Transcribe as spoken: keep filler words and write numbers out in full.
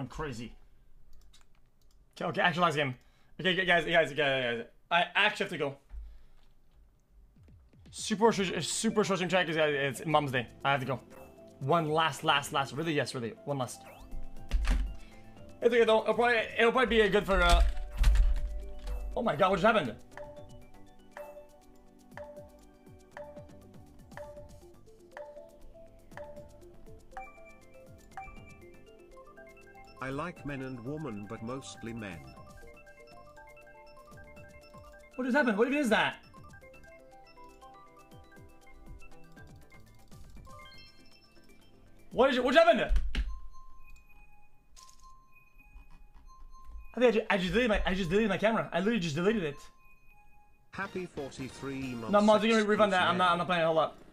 going crazy. Okay, okay, actualize game. Okay, guys, guys, guys, guys. I actually have to go. Super, super short stream check is it's Mom's Day. I have to go. One last, last, last. Really, yes, really. One last. It's okay though. It'll probably, it'll probably be good for. Uh... Oh my God! What just happened? I like men and women, but mostly men. What just happened? What even is that? What is it? What just happened? I think I just, I just deleted my I just deleted my camera. I literally just deleted it. Happy forty-three months. No, Mods, you're gonna refund that. I'm not I'm not playing. Hold up.